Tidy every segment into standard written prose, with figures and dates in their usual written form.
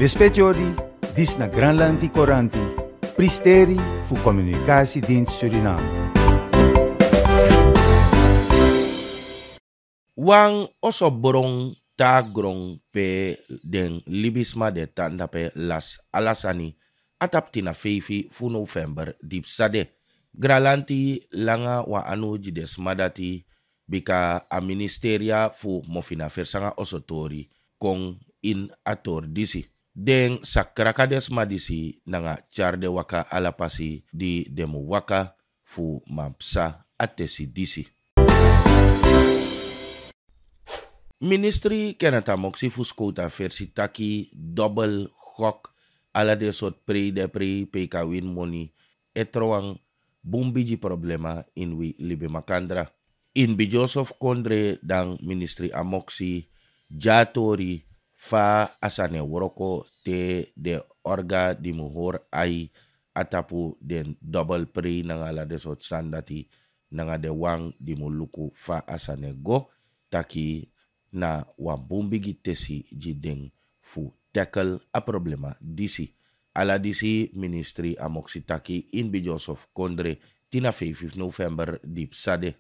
Lispetiori, dis na Granlandi Coranti, Pristeri fu Communicatiedienst Suriname. Wang osoborong tagrong pe den libisma de tanda pe las alasani atap tina feifi fu November dipsade. Gralanti langa wa anu jides madati bika a ministeria fu mofina versanga osotori kong in ator disi. Den sakrakades madisi nanga charde waka alapasi di demu waka fu mapsa atesi disi. Ministry kenata moksi fu skota versi taki double gok ala de sot pre de pre peka win money etroang bumbiji problema in wi libe makandra. In bi Joseph Kondre dang ministry amoksi jatori fa asane woroko te de orga di muhor ai atapu den double pre nanga la de sot sandati nanga de wang di muluku fa asane go taki na wambumbigi tesi jideng fu tackle a problema disi. Ala disi ministry amoksitaki in bi Joseph Kondre tina 5 November dipsade.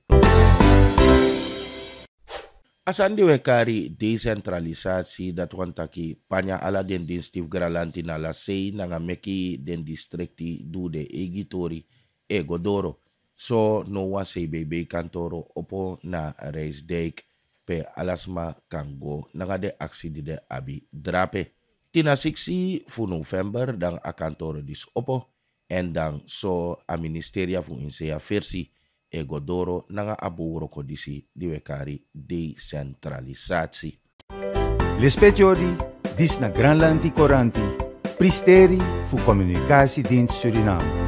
Asan di wekari decentralisasi dat wantaki panya ala den Steve Gralanti na la sei nanga meki den districti du de egitori e godoro. So no wa sei bebe kantoro opo na reisdijk pe alasma kango nanga de aksi di de abi drape. Tina 6 fu November dang a kantoro dis opo en dang so a ministeria fu insea versi e godoro nanga abu roko disi di wekari decentralisatie. Lispetiori, dis na Granlandi Coranti, Pristeri fu Communicatiedienst Suriname.